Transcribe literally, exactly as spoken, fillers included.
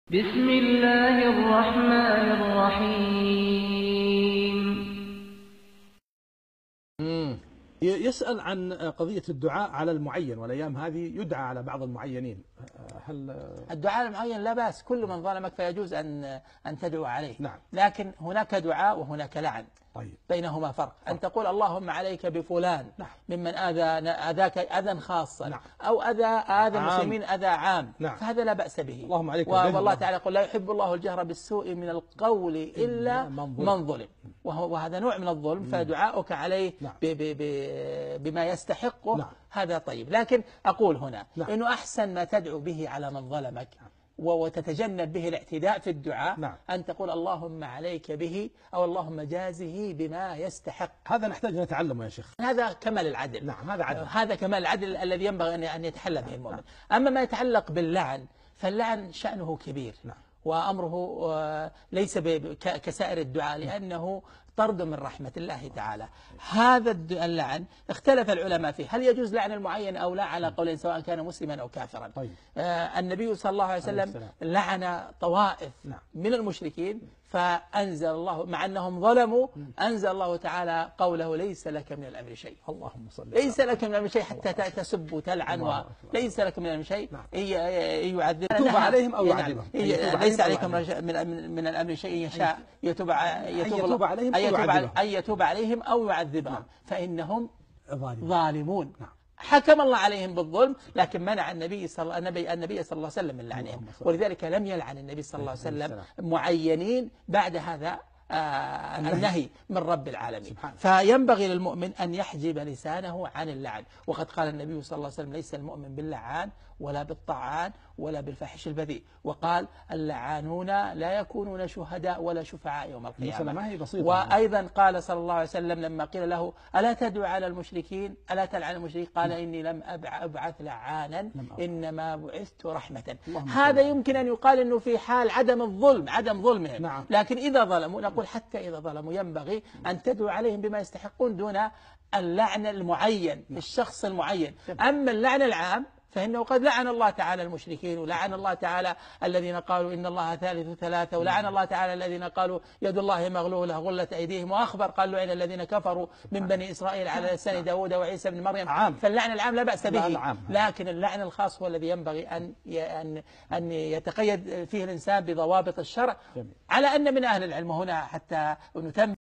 بسم الله الرحمن الرحيم. مم. يسأل عن قضية الدعاء على المعين، والأيام هذه يدعى على بعض المعينين. هل الدعاء المعين لا بأس، كل من ظلمك فيجوز أن أن تدعو عليه. نعم. لكن هناك دعاء وهناك لعن. طيب. بينهما فرق. أن تقول اللهم عليك بفلان. نعم. ممن آذى أذاك أذى خاصا. نعم. أو أذى آذى المسلمين أذى عام. نعم. فهذا لا بأس به. اللهم عليك. والله تعالى يقول لا يحب الله الجهر بالسوء من القول إلا من ظلم، وهذا نوع من الظلم. فدعاؤك عليه نعم. ب ب ب بما يستحقه. نعم. هذا طيب. لكن أقول هنا نعم. إنه أحسن ما تدعو به على من ظلمك وتتجنب به الاعتداء في الدعاء. نعم. أن تقول اللهم عليك به، أو اللهم جازه بما يستحق. هذا نحتاج نتعلمه يا شيخ. هذا كمال العدل. نعم، هذا عدل. هذا كمال العدل الذي ينبغي أن يتحلى به المؤمن. أما ما يتعلق باللعن فاللعن شأنه كبير. نعم. وأمره ليس كسائر الدعاء، لأنه طرد من رحمة الله تعالى. هذا اللعن اختلف العلماء فيه، هل يجوز لعن المعين أو لا، على قولين سواء كان مسلما أو كافرا. طيب. آه النبي صلى الله عليه وسلم لعن طوائف نعم. من المشركين، فأنزل الله مع أنهم ظلموا أنزل الله تعالى قوله ليس لك من الأمر شيء. اللهم صل. ليس لك من الأمر شيء حتى تسب وتلعن، وليس لك من الأمر شيء. يعذب يتوب عليهم أو يعذبهم. ليس عليكم من الأمر شيء، يشاء يتوب يتوب عليهم أن يتوب عليهم أو يعذبهم فإنهم ظالمون. ظالمون. نعم. حكم الله عليهم بالظلم، لكن منع النبي صلى النبي النبي صلى الله عليه وسلم من لعنهم، ولذلك لم يلعن النبي صلى الله عليه وسلم معينين بعد هذا آه النهي من رب العالمين. فينبغي للمؤمن أن يحجب لسانه عن اللعن. وقد قال النبي صلى الله عليه وسلم ليس المؤمن باللعان ولا بالطعان ولا بالفاحش البذيء، وقال اللعانون لا يكونون شهداء ولا شفعاء يوم القيامة. ما هي بسيطة. وأيضا قال صلى الله عليه وسلم لما قيل له ألا تدعو على المشركين ألا تلعن المشركين، قال إني لم أبعث لعانا إنما بعثت رحمة. هذا يمكن أن يقال أنه في حال عدم الظلم، عدم ظلمهم. نعم. لكن إذا ظلموا نقول حتى إذا ظلموا ينبغي أن تدعو عليهم بما يستحقون دون اللعن المعين. نعم. الشخص المعين. أما اللعن العام فإنه قد لعن الله تعالى المشركين، ولعن الله تعالى الذين قالوا إن الله ثالث ثلاثة، ولعن الله تعالى الذين قالوا يد الله مغلولة غلت أيديهم، وأخبر قال لعن الذين كفروا من بني إسرائيل على لسان داود وعيسى بن مريم. عام. فاللعن العام لا بأس به، العام. لكن اللعن الخاص هو الذي ينبغي أن أن أن يتقيد فيه الإنسان بضوابط الشرع. جميل. على أن من أهل العلم هنا حتى نتم